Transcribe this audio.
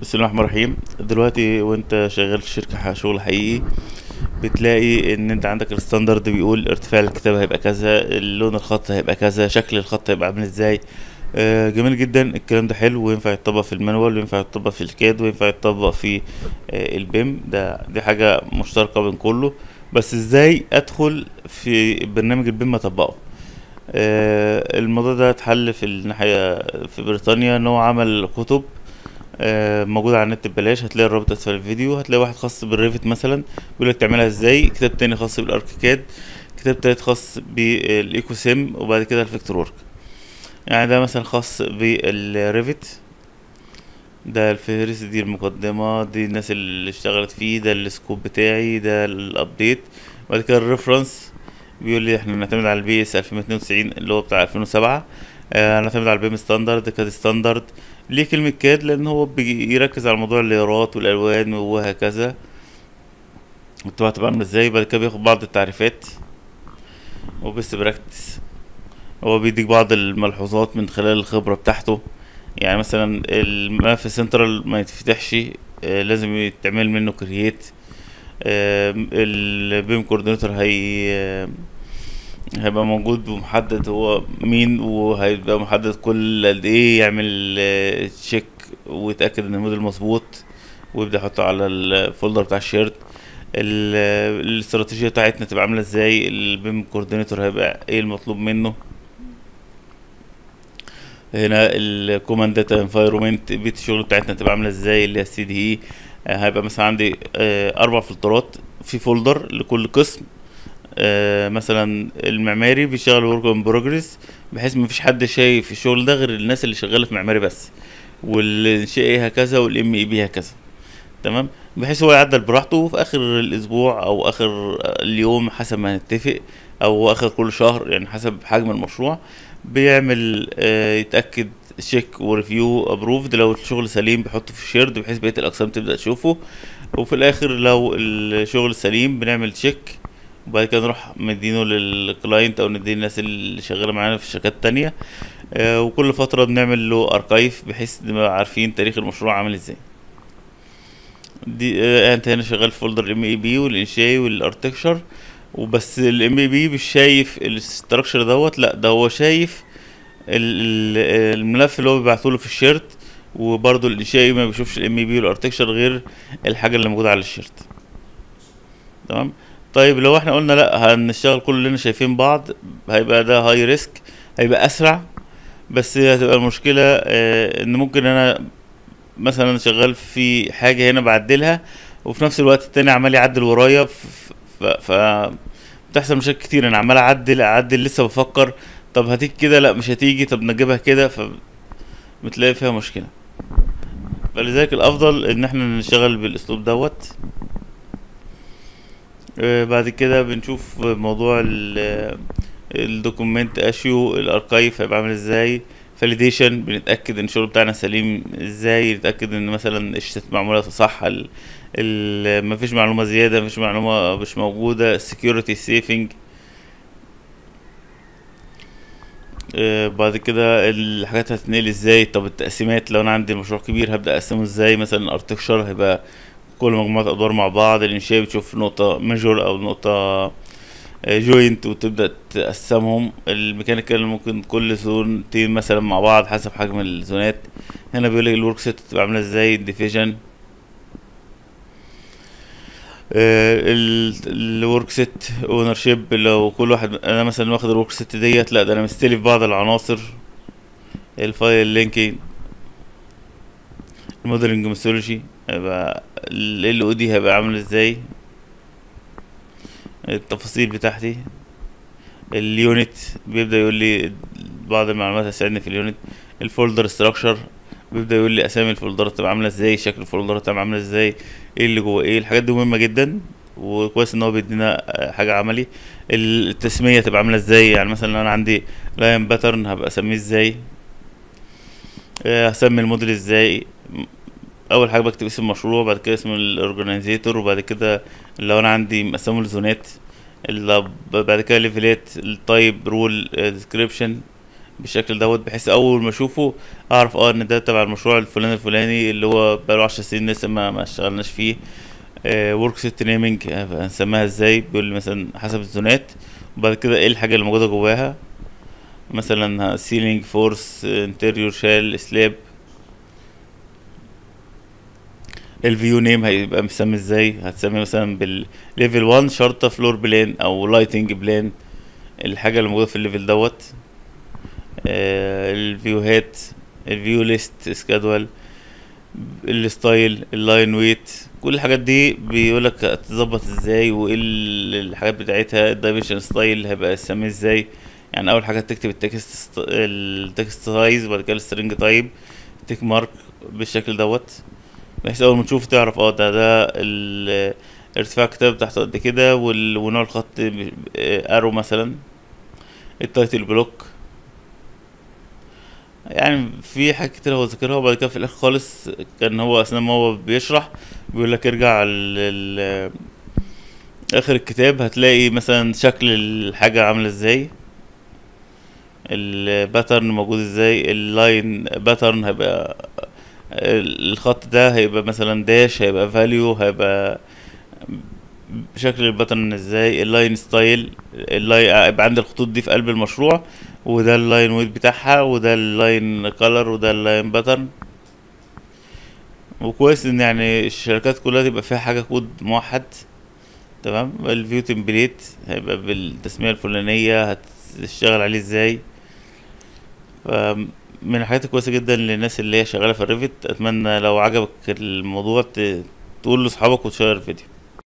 بسم الله الرحمن الرحيم. دلوقتي وانت شغال في شركة شغل حقيقي، بتلاقي ان انت عندك الستاندرد بيقول ارتفاع الكتابة هيبقى كذا، اللون الخط هيبقى كذا، شكل الخط هيبقى عامل ازاي. جميل جدا الكلام ده، حلو وينفع يتطبق في المانوال وينفع يتطبق في الكاد وينفع يتطبق في البيم. دي حاجة مشتركة بين كله. بس ازاي ادخل في برنامج البيم اطبقه؟ الموضوع ده اتحل في الناحية في بريطانيا، ان هو عمل كتب موجودة على النت ببلاش. هتلاقي الرابط اسفل الفيديو، هتلاقي واحد خاص بالريفت مثلا بيقولك تعملها ازاي، كتاب تاني خاص بالاركيكاد، كتاب تالت خاص بالايكو سيم، وبعد كده الفيكتور ورك. يعني ده مثلا خاص بالريفت، ده الفهرس، دي المقدمة، دي الناس اللي اشتغلت فيه، ده السكوب بتاعي، ده الابديت. بعد كده الريفرنس بيقول لي احنا بنعتمد على البي اس 1292 اللي هو بتاع 2007. هنعتمد على البيم ستاندرد، كاد ستاندرد. ليه كلمة كاد؟ لأن هو بيركز على موضوع الليرات والألوان وهكذا، والطباعة تبقى عاملة ازاي. بعد كده بياخد بعض التعريفات وبس براكتس. هو بيديك بعض الملحوظات من خلال الخبرة بتاعته. يعني مثلا الملف سنترال ما يتفتحش، لازم يتعمل منه كرييت. البيم كوردينيتور هيبقى موجود ومحدد هو مين، وهيبقى محدد كل قد ايه يعمل تشيك ويتأكد ان الموديل مظبوط، ويبدأ يحطه على الفولدر بتاع الشيرت. الاستراتيجية بتاعتنا تبقى عاملة ازاي، البيم كوردينيتور هيبقى ايه المطلوب منه. هنا الكوماند داتا انفايرومنت، بيت الشغل بتاعتنا تبقى عاملة ازاي، اللي هي السي دي اي. هيبقى مثلا عندي 4 فلترات في فولدر لكل قسم. مثلا المعماري بيشتغل ورك ان بروجريس، بحيث مفيش حد شايف الشغل ده غير الناس اللي شغاله في معماري بس، والانشائي هكذا، والام اي بي هكذا. تمام. بحيث هو يعدل براحته، وفي اخر الاسبوع او اخر اليوم حسب ما نتفق، او اخر كل شهر يعني حسب حجم المشروع، بيعمل يتاكد شيك وريفيو ابروفد. لو الشغل سليم بيحطه في شيرد بحيث بقيه الاقسام تبدا تشوفه. وفي الاخر لو الشغل سليم بنعمل تشيك، وبعد كده نروح مدينه للكلاينت او نديه الناس اللي شغاله معانا في شركات تانية. وكل فتره بنعمل له اركايف بحيث نبقى عارفين تاريخ المشروع عامل ازاي. دي انت هنا شغال في فولدر الام اي بي والانشائي والارتكشر وبس. الام اي بي مش شايف الاستراكشر دوت، لا ده هو شايف الملف اللي هو بيبعتوله في الشيرت. وبرضه الانشائي ما بيشوفش الام اي بي والارتكشر غير الحاجه اللي موجوده على الشيرت. تمام. طيب لو احنا قلنا لا هنشتغل كلنا شايفين بعض، هيبقى ده هاي ريسك، هيبقى اسرع. بس هتبقى المشكله ان ممكن انا مثلا شغال في حاجه هنا بعدلها، وفي نفس الوقت التاني عمال يعدل ورايا، ف بتحصل مشاكل كتير. انا عمال اعدل لسه بفكر، طب هتيجي كده، لا مش هتيجي، طب نجيبها كده، فبتلاقي فيها مشكله. فلذلك الافضل ان احنا نشتغل بالاسلوب دوت. بعد كده بنشوف موضوع الدوكيومنت اشيو، الاركايف هيبقى عامل ازاي. فاليديشن بنتاكد ان الشغل بتاعنا سليم ازاي، نتاكد ان مثلا الشتات معموله صح، مفيش معلومه زياده، مفيش معلومه مش موجوده. security سيفنج. بعد كده الحاجات هتتنقل ازاي، طب التقسيمات لو انا عندي مشروع كبير هبدا اقسمه ازاي. مثلا الارتكشر هيبقى كل مجموعة ادوار مع بعض، الانشاء بتشوف نقطة ميجور او نقطة جوينت وتبدأ تقسمهم. الميكانيكال ممكن كل زونتين مثلا مع بعض حسب حجم الزونات. هنا بيقولك الورك سيت تبقى عاملة ازاي، الديفيجن. الورك سيت اونر شيب، لو كل واحد انا مثلا واخد الورك سيت ديت، لا ده انا مستلف بعض العناصر. الفايل لينكينج، الموديلنج ميثودولوجي، هيبقى ال او دي هيبقى عامل ازاي، التفاصيل بتاعتي. اليونت بيبدأ يقول لي بعض المعلومات هتساعدني في اليونت. الفولدر ستراكشر بيبدأ يقول لي اسامي الفولدرات تبقى عاملة ازاي، شكل الفولدرات تبقى عاملة ازاي، ايه اللي جوه ايه. الحاجات دي مهمة جدا، وكويس ان هو بيدينا حاجة عملي. التسمية تبقى عاملة ازاي، يعني مثلا لو انا عندي لاين باترن هبقى اسميه ازاي، هسمي الموديل ازاي. اول حاجه بكتب اسم المشروع، بعد كده اسم الاورجنايزيتور، وبعد كده لو انا عندي مقسمه لزونات، بعد كده ليفلات، التايب، رول، ديسكريبشن. بالشكل دوت، بحيث اول ما اشوفه اعرف ان ده تبع المشروع الفلاني الفلاني اللي هو بقاله 10 سنين لسه ما اشتغلناش فيه. ورك سيت نيمنج هنسميها ازاي، بيقول لي مثلا حسب الزونات، وبعد كده ايه الحاجه اللي موجوده جواها، مثلا سيلينج، فورس، انتريور، شال، سلاب. الفيو نيم هيبقى مسمي ازاي، هتسمي مثلا بالليفل 1 شرطة فلور بلان او لايتنج بلان، الحاجة اللي موجودة في الليفل دوت. الفيوهات، الفيو ليست سكادول، الستايل، اللاين ويت، كل الحاجات دي بيقولك تظبط ازاي، وايه الحاجات بتاعتها، الدايمنشن ستايل هيبقى اسميه ازاي. يعني اول حاجة تكتب التكست سايز، وبعد كده السترنج تايب، تيك مارك بالشكل دوت، بحيث اول ما تشوف تعرف ده ارتفاع الكتاب بتاعته قد كده، ونوع الخط ارو مثلا، التايتل بلوك. يعني في حاجات كتير هو ذاكرها، وبعد كده في الاخر خالص كان هو اثناء ما هو بيشرح بيقول لك ارجع اخر الكتاب هتلاقي مثلا شكل الحاجة عاملة ازاي، الباترن موجود ازاي، اللاين باترن هيبقى الخط ده هيبقى مثلا داش، هيبقى فاليو، هيبقى شكل الباترن ازاي، اللاين ستايل، اللاين يبقى عندي الخطوط دي في قلب المشروع، وده اللاين ويت بتاعها، وده اللاين كولر، وده اللاين باترن. وكويس ان يعني الشركات كلها تبقى فيها حاجة كود موحد. تمام. الفيو تمبليت هيبقى بالتسمية الفلانية، هتشتغل عليه ازاي. من الحاجات الكويسة جدا للناس اللي هي شغالة في الريفت. اتمنى لو عجبك الموضوع تقول لاصحابك وتشير الفيديو.